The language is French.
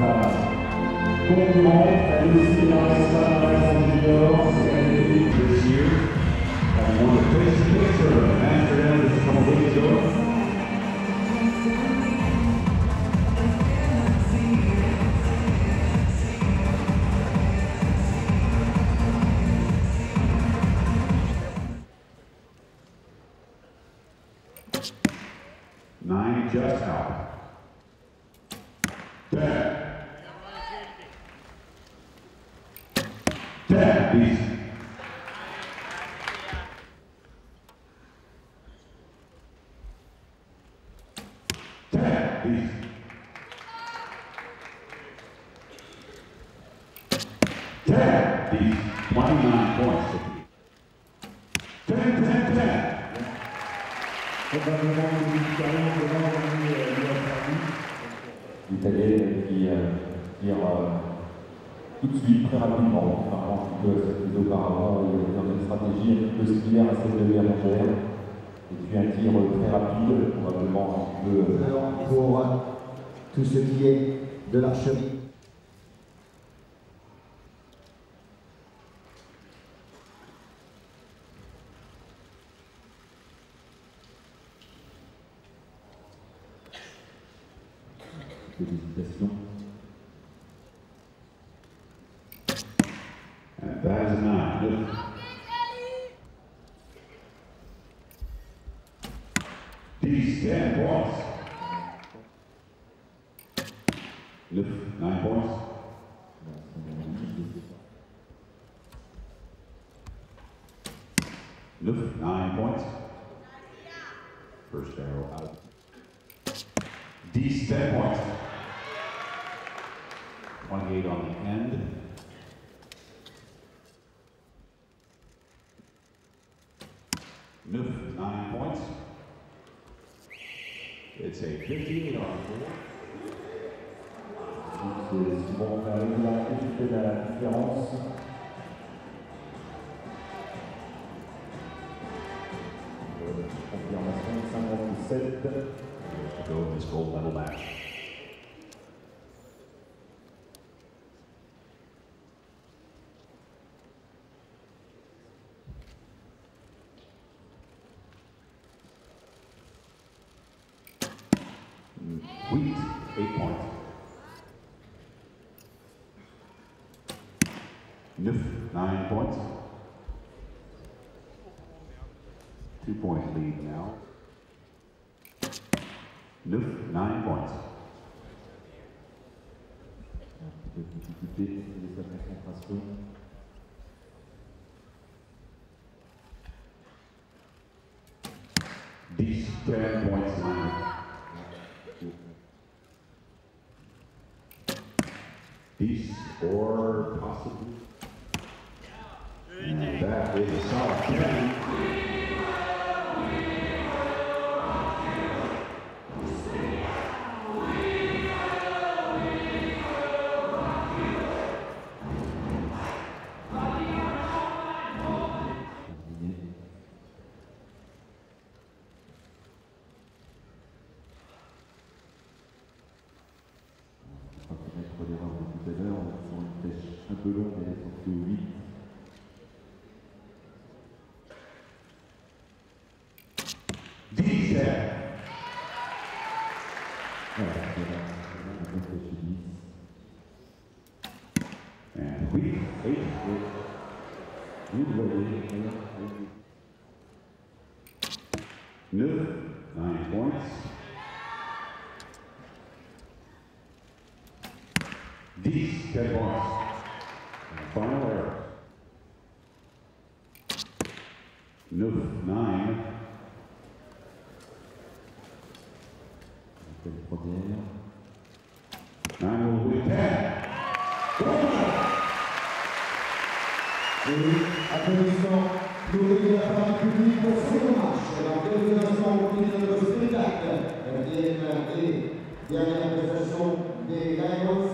concurrente, elle aussi dans l'espace en junior, c'est this year. And won the place picture in Amsterdam just a couple weeks ago. Nine just out. 10. 10, please. 10, please. 10, please. 29 points. 10, 10, 10. L'Italienne qui tire tout de suite, très rapidement, par contre un peu à ce que auparavant, il est dans une stratégie un petit peu similaire à celle de Bérangère. Et puis un tir très rapide, probablement un peu... Pour tout ce qui est de l'archerie. Félicitations. And that is 9. 10 points. 9 points. 9 points. First arrow out. 10 points. 28 on the end. Neuf, 9 points. It's a 58 on the board. C'est souvent la régularité qui fait la différence. Confirmation 57. To go in this gold medal match. Wheat, 8 points. Neuf, 9 points. 2-point lead now. Neuf, 9 points. Un peu de difficulté de sa concentration. These 10 points line. These or possibly. And that is a solid 10. Un peu long, mais elles sont que 8. And we 8. Neuf, 9 points. 10 points. And final error. Neuf, 9. Première. 9 will be 10. Et applaudissements applaudis de la part du public pour ce match. Alors, quelques instants au milieu de notre spectacle. Quatrième et dernière prestation des Lions.